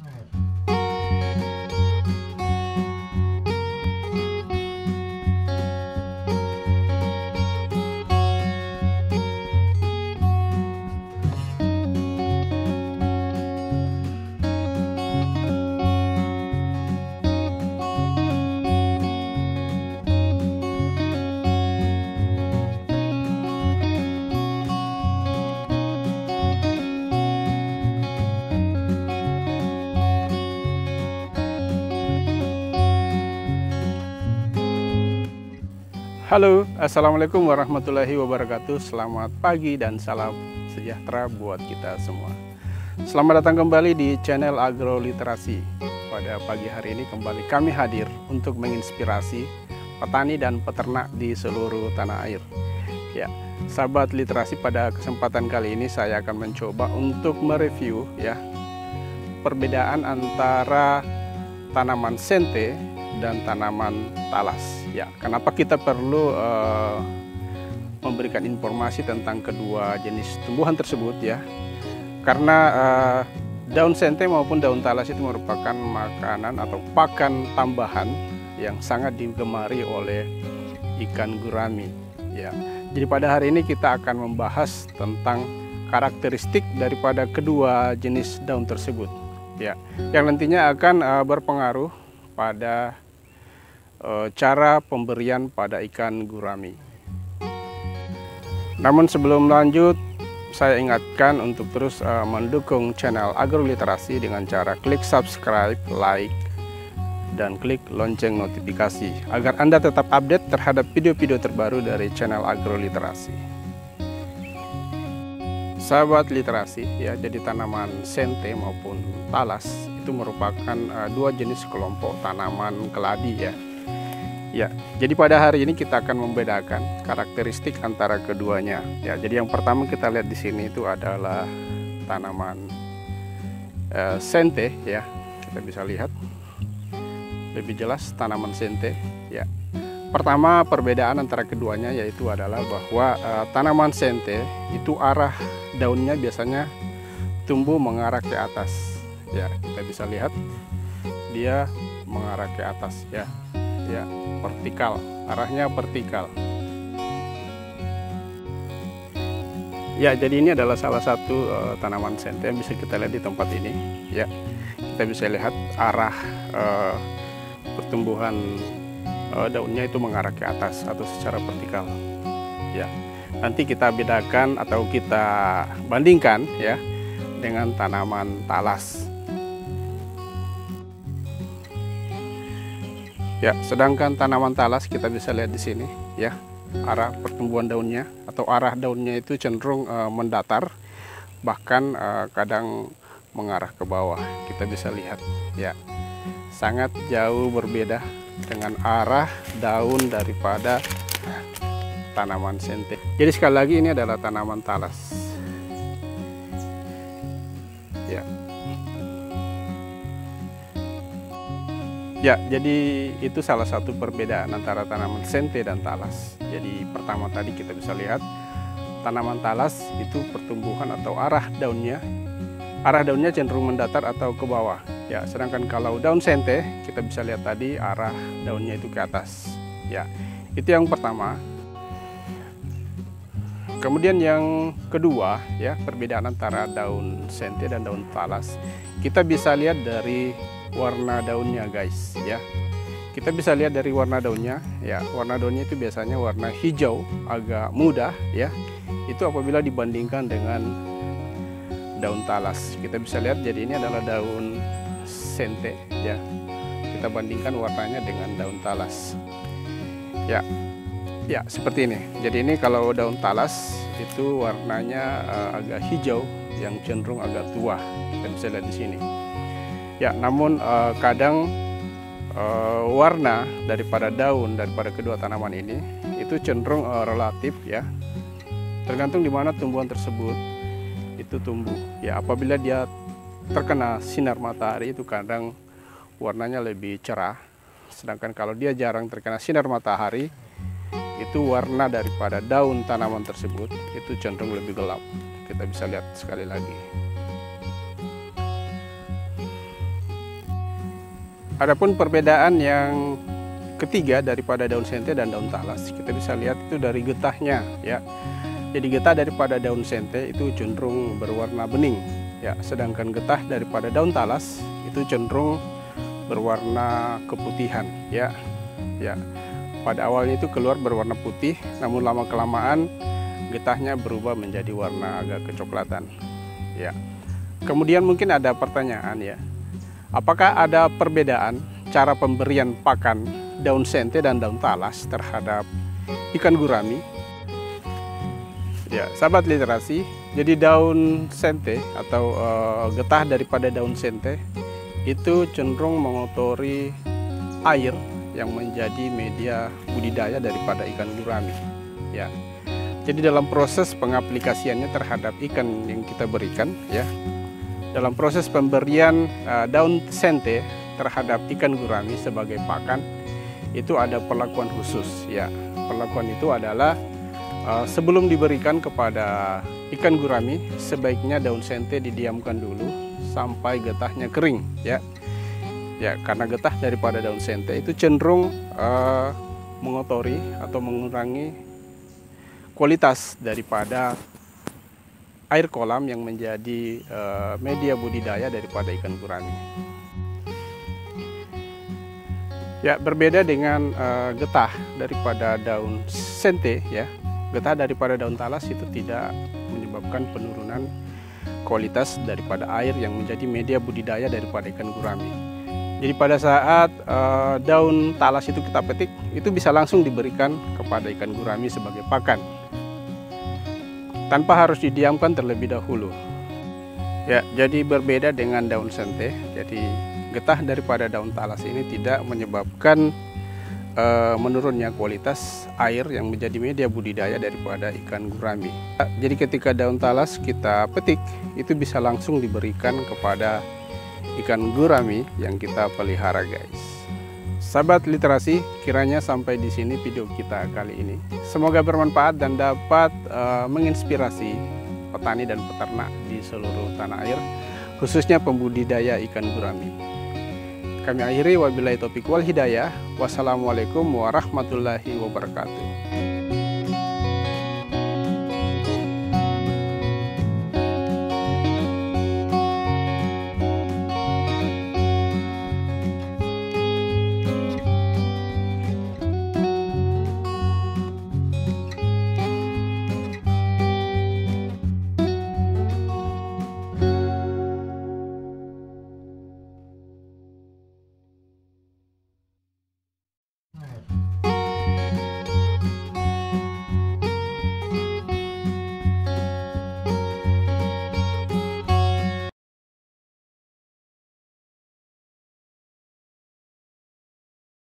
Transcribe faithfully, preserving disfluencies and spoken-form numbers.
Halo, assalamualaikum warahmatullahi wabarakatuh. Selamat pagi dan salam sejahtera buat kita semua. Selamat datang kembali di channel Agroliterasi. Pada pagi hari ini kembali kami hadir untuk menginspirasi petani dan peternak di seluruh tanah air. Ya, sahabat literasi, pada kesempatan kali ini saya akan mencoba untuk mereview ya perbedaan antara tanaman sente dan tanaman talas. Ya, kenapa kita perlu uh, memberikan informasi tentang kedua jenis tumbuhan tersebut ya? Karena uh, daun sente maupun daun talas itu merupakan makanan atau pakan tambahan yang sangat digemari oleh ikan gurami. Ya, jadi pada hari ini kita akan membahas tentang karakteristik daripada kedua jenis daun tersebut. Ya, yang nantinya akan uh, berpengaruh pada cara pemberian pada ikan gurami. Namun sebelum lanjut, saya ingatkan untuk terus uh, mendukung channel Agroliterasi dengan cara klik subscribe, like, dan klik lonceng notifikasi agar Anda tetap update terhadap video-video terbaru dari channel Agroliterasi. Sahabat literasi ya, jadi tanaman sente maupun talas itu merupakan uh, dua jenis kelompok tanaman keladi ya. Ya, jadi pada hari ini kita akan membedakan karakteristik antara keduanya. Ya, jadi yang pertama kita lihat di sini itu adalah tanaman uh, sente ya. Kita bisa lihat lebih jelas tanaman sente ya. Pertama, perbedaan antara keduanya yaitu adalah bahwa uh, tanaman sente itu arah daunnya biasanya tumbuh mengarah ke atas. Ya, kita bisa lihat dia mengarah ke atas ya. Ya, vertikal, arahnya vertikal. Ya, jadi ini adalah salah satu uh, tanaman sente yang bisa kita lihat di tempat ini. Ya, kita bisa lihat arah uh, pertumbuhan uh, daunnya itu mengarah ke atas atau secara vertikal. Ya, nanti kita bedakan atau kita bandingkan ya dengan tanaman talas. Ya, sedangkan tanaman talas kita bisa lihat di sini ya, arah pertumbuhan daunnya atau arah daunnya itu cenderung uh, mendatar, bahkan uh, kadang mengarah ke bawah. Kita bisa lihat ya, sangat jauh berbeda dengan arah daun daripada tanaman sente. Jadi sekali lagi ini adalah tanaman talas. Ya. Ya, jadi itu salah satu perbedaan antara tanaman sente dan talas. Jadi pertama tadi kita bisa lihat tanaman talas itu pertumbuhan atau arah daunnya, arah daunnya cenderung mendatar atau ke bawah. Ya, sedangkan kalau daun sente kita bisa lihat tadi arah daunnya itu ke atas. Ya, itu yang pertama. Kemudian yang kedua ya, perbedaan antara daun sente dan daun talas. Kita bisa lihat dari warna daunnya guys ya. Kita bisa lihat dari warna daunnya ya. Warna daunnya itu biasanya warna hijau agak muda ya. Itu apabila dibandingkan dengan daun talas. Kita bisa lihat, jadi ini adalah daun sente ya. Kita bandingkan warnanya dengan daun talas. Ya. Ya, seperti ini. Jadi ini kalau daun talas itu warnanya uh, agak hijau yang cenderung agak tua. Kita bisa lihat di sini. Ya, namun uh, kadang uh, warna daripada daun daripada kedua tanaman ini itu cenderung uh, relatif ya. Tergantung di mana tumbuhan tersebut itu tumbuh. Ya, apabila dia terkena sinar matahari itu kadang warnanya lebih cerah. Sedangkan kalau dia jarang terkena sinar matahari, itu warna daripada daun tanaman tersebut itu cenderung lebih gelap. Kita bisa lihat sekali lagi. Adapun perbedaan yang ketiga daripada daun sente dan daun talas, kita bisa lihat itu dari getahnya ya. Jadi getah daripada daun sente itu cenderung berwarna bening ya, sedangkan getah daripada daun talas itu cenderung berwarna keputihan ya. Ya. Pada awalnya itu keluar berwarna putih, namun lama kelamaan getahnya berubah menjadi warna agak kecoklatan ya. Kemudian mungkin ada pertanyaan ya, apakah ada perbedaan cara pemberian pakan daun sente dan daun talas terhadap ikan gurami? Ya, sahabat literasi, jadi daun sente atau uh, getah daripada daun sente itu cenderung mengotori air yang menjadi media budidaya daripada ikan gurami. Ya, jadi dalam proses pengaplikasiannya terhadap ikan yang kita berikan, ya, dalam proses pemberian uh, daun sente terhadap ikan gurami sebagai pakan itu ada perlakuan khusus. Ya, perlakuan itu adalah Uh, sebelum diberikan kepada ikan gurami, sebaiknya daun sente didiamkan dulu sampai getahnya kering ya. Ya, karena getah daripada daun sente itu cenderung uh, mengotori atau mengurangi kualitas daripada air kolam yang menjadi uh, media budidaya daripada ikan gurami. Ya, berbeda dengan uh, getah daripada daun sente ya. Getah daripada daun talas itu tidak menyebabkan penurunan kualitas daripada air yang menjadi media budidaya daripada ikan gurami. Jadi pada saat uh, daun talas itu kita petik, itu bisa langsung diberikan kepada ikan gurami sebagai pakan, tanpa harus didiamkan terlebih dahulu. Ya, jadi berbeda dengan daun sente. Jadi getah daripada daun talas ini tidak menyebabkan Uh, menurunnya kualitas air yang menjadi media budidaya daripada ikan gurami. Jadi ketika daun talas kita petik, itu bisa langsung diberikan kepada ikan gurami yang kita pelihara, guys. Sahabat literasi, kiranya sampai di sini video kita kali ini. Semoga bermanfaat dan dapat uh, menginspirasi petani dan peternak di seluruh tanah air, khususnya pembudidaya ikan gurami. Kami akhiri, wabillahi taufiq wal hidayah. Wassalamualaikum warahmatullahi wabarakatuh.